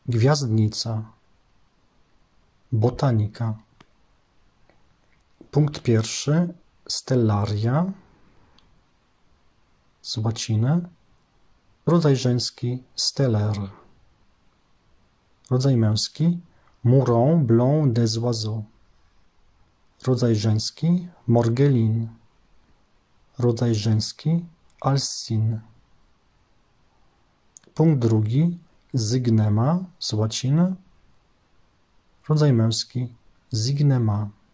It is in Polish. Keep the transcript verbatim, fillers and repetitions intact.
Gwiazdnica. Botanika. Punkt pierwszy. Stellaria z łaciny. Rodzaj żeński steller. Rodzaj męski Mouron blanc des oiseaux. Rodzaj żeński Morgeline. Rodzaj żeński Alcine. Punkt drugi. Zygnema z łaciny. Rodzaj męski Zygnema.